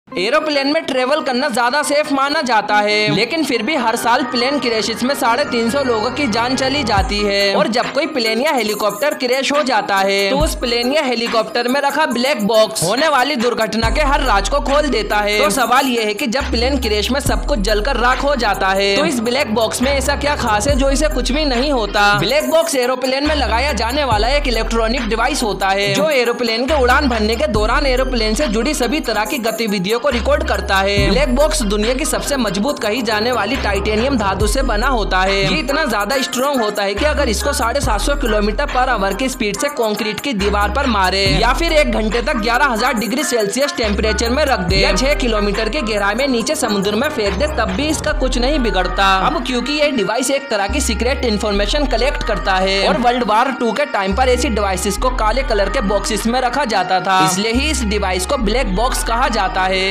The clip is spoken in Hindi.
एरोप्लेन में ट्रेवल करना ज्यादा सेफ माना जाता है, लेकिन फिर भी हर साल प्लेन क्रैशेस में 350 लोगों की जान चली जाती है। और जब कोई प्लेन या हेलीकॉप्टर क्रैश हो जाता है तो उस प्लेन या हेलीकॉप्टर में रखा ब्लैक बॉक्स होने वाली दुर्घटना के हर राज को खोल देता है। तो सवाल ये है कि जब प्लेन क्रैश में सब कुछ जलकर राख हो जाता है तो इस ब्लैक बॉक्स में ऐसा क्या खास है जो इसे कुछ भी नहीं होता। ब्लैक बॉक्स एरोप्लेन में लगाया जाने वाला एक इलेक्ट्रॉनिक डिवाइस होता है जो एरोप्लेन के उड़ान भरने के दौरान एरोप्लेन से जुड़ी सभी तरह की गतिविधियों को रिकॉर्ड करता है। ब्लैक बॉक्स दुनिया की सबसे मजबूत कही जाने वाली टाइटेनियम धातु से बना होता है। ये इतना ज्यादा स्ट्रॉन्ग होता है कि अगर इसको 750 किलोमीटर पर आवर की स्पीड से कंक्रीट की दीवार पर मारे या फिर 1 घंटे तक 11,000 डिग्री सेल्सियस टेम्परेचर में रख दे या 6 किलोमीटर की गहराई में नीचे समुद्र में फेंक दे तब भी इसका कुछ नहीं बिगड़ता। अब क्योंकि ये डिवाइस एक तरह की सीक्रेट इन्फॉर्मेशन कलेक्ट करता है और वर्ल्ड वॉर 2 के टाइम पर ऐसी डिवाइसेस को काले कलर के बॉक्सेस में रखा जाता था, इसलिए ही इस डिवाइस को ब्लैक बॉक्स कहा जाता है।